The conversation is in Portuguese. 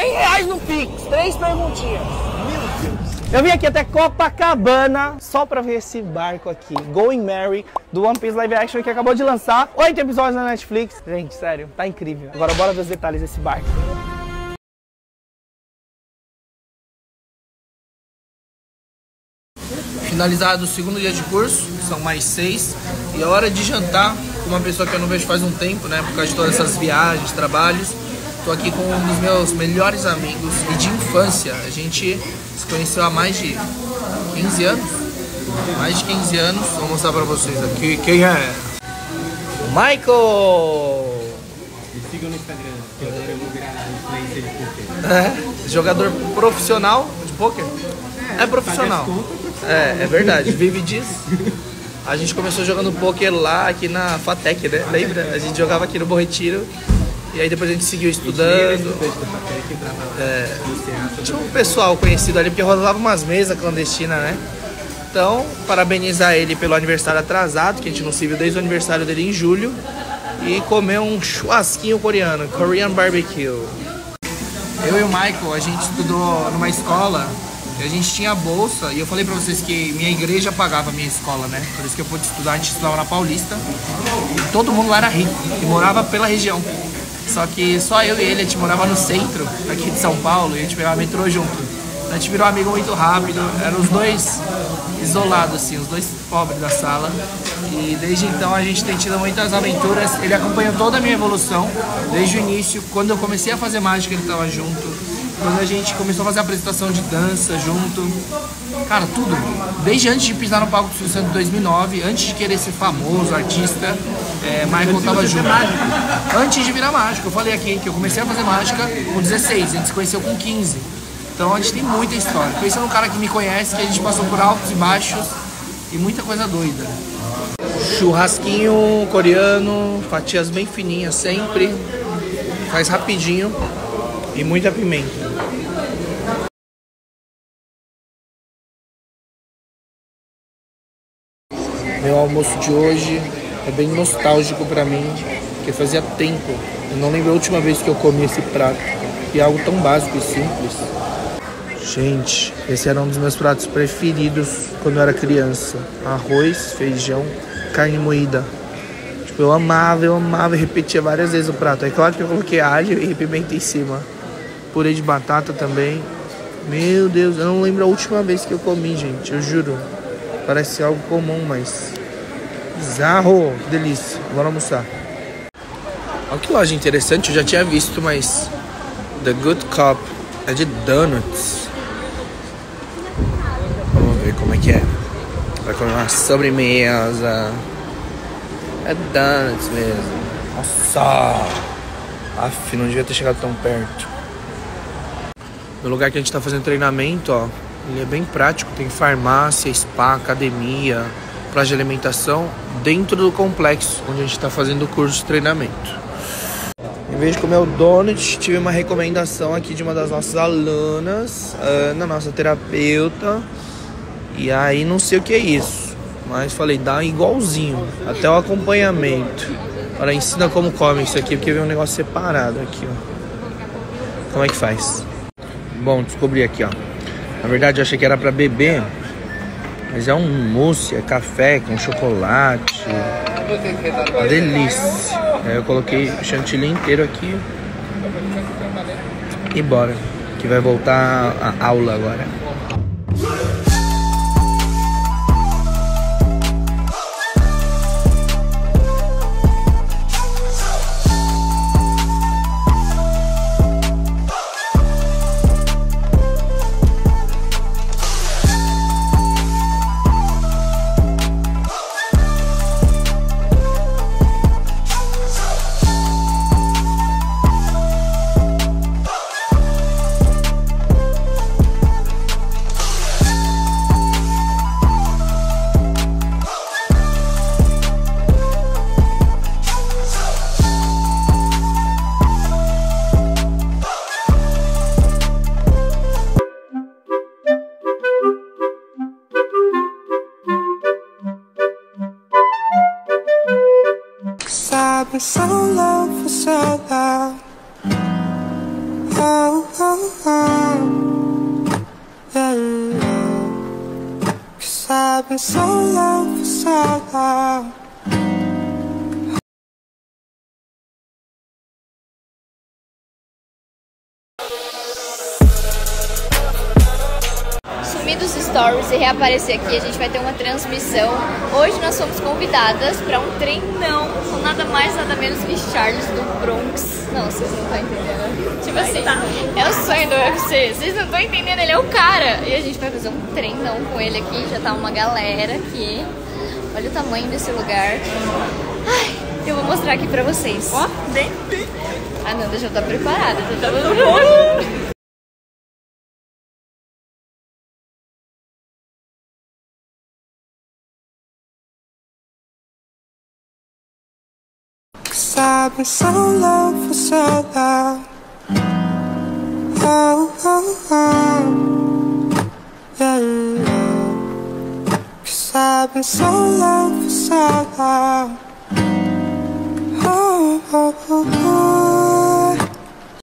R$100 no Pix. 3 perguntinhas. Meu Deus. Eu vim aqui até Copacabana só pra ver esse barco aqui, Going Merry, do One Piece Live Action, que acabou de lançar 8 episódios na Netflix. Gente, sério, tá incrível. Agora bora ver os detalhes desse barco. Finalizado o segundo dia de curso, são mais 6, e é hora de jantar com uma pessoa que eu não vejo faz um tempo, né, por causa de todas essas viagens, trabalhos. Tô aqui com um dos meus melhores amigos e de infância. A gente se conheceu há mais de 15 anos. Mais de 15 anos. Vou mostrar pra vocês aqui quem é. Michael! Me sigam no Instagram, que agora eu vou virar influencer de poker. É, jogador profissional de poker? É profissional. É verdade, vive disso. A gente começou jogando poker lá, aqui na Fatec, né? Lembra? A gente jogava aqui no Bom Retiro. E aí depois a gente seguiu estudando. Tinha um pessoal conhecido ali, porque rolava umas mesas clandestinas, né? Então, parabenizar ele pelo aniversário atrasado, que a gente não se viu desde o aniversário dele em julho. E comer um churrasquinho coreano, Korean Barbecue. Eu e o Michael, a gente estudou numa escola e a gente tinha bolsa. E eu falei pra vocês que minha igreja pagava a minha escola, né? Por isso que eu pude estudar, a gente estudava na Paulista. E todo mundo lá era rico e morava pela região. Só que só eu e ele, a gente morava no centro aqui de São Paulo e a gente pegava metrô junto. Então a gente virou amigo muito rápido, eram os dois isolados assim, os dois pobres da sala. E desde então a gente tem tido muitas aventuras, ele acompanhou toda a minha evolução, desde o início, quando eu comecei a fazer mágica ele estava junto. Quando a gente começou a fazer apresentação de dança junto, cara, tudo. Desde antes de pisar no palco do Silvio Santos em 2009, antes de querer ser famoso, artista, Michael tava junto. Antes de virar mágico, eu falei aqui que eu comecei a fazer mágica com 16, a gente se conheceu com 15. Então a gente tem muita história. Pensando num cara que me conhece, que a gente passou por altos e baixos e muita coisa doida. Churrasquinho coreano, fatias bem fininhas sempre, faz rapidinho e muita pimenta. Meu almoço de hoje é bem nostálgico pra mim, porque fazia tempo. Eu não lembro a última vez que eu comi esse prato. E é algo tão básico e simples. Gente, esse era um dos meus pratos preferidos quando eu era criança. Arroz, feijão, carne moída. Tipo, eu amava e repetia várias vezes o prato. É claro que eu coloquei alho e pimenta em cima. Purê de batata também. Meu Deus, eu não lembro a última vez que eu comi, gente, eu juro. Parece algo comum, mas bizarro. Que delícia. Bora almoçar. Olha que loja interessante, eu já tinha visto, mas The Good Cop é de donuts. Vamos ver como é que é. Vai comer uma sobremesa. É donuts mesmo. Nossa. Aff, não devia ter chegado tão perto. No lugar que a gente tá fazendo treinamento, ó, ele é bem prático, tem farmácia, spa, academia, praça de alimentação dentro do complexo onde a gente está fazendo o curso de treinamento. Em vez de comer o donut, tive uma recomendação aqui de uma das nossas alunas, Ana, nossa terapeuta, e aí não sei o que é isso, mas falei, dá igualzinho, até o acompanhamento. Ela ensina como come isso aqui, porque veio um negócio separado aqui, ó. Como é que faz? Bom, descobri aqui, ó. Na verdade, eu achei que era pra beber, mas é um mousse, é café com chocolate. Uma delícia. Aí eu coloquei o chantilly inteiro aqui. E bora, que vai voltar a aula agora. I've been so low for so long. Oh, oh, oh. Yeah, yeah. 'Cause I've been so low for so long. Sumir dos stories e reaparecer aqui, a gente vai ter uma transmissão. Hoje nós fomos convidadas para um treinão com nada mais, nada menos que Charles do Bronx. Não, vocês não estão entendendo. Tipo assim, é o sonho do UFC. Vocês não estão entendendo, ele é o cara. E a gente vai fazer um treinão com ele aqui. Já tá uma galera aqui. Olha o tamanho desse lugar. Ai, eu vou mostrar aqui pra vocês. Ó, bem. A Nanda já tá preparada. Já tá... Cause I've been so low for so long. Oh, oh, oh. Yeah, yeah. Cause I've been so low for so long. Oh, oh, oh, oh.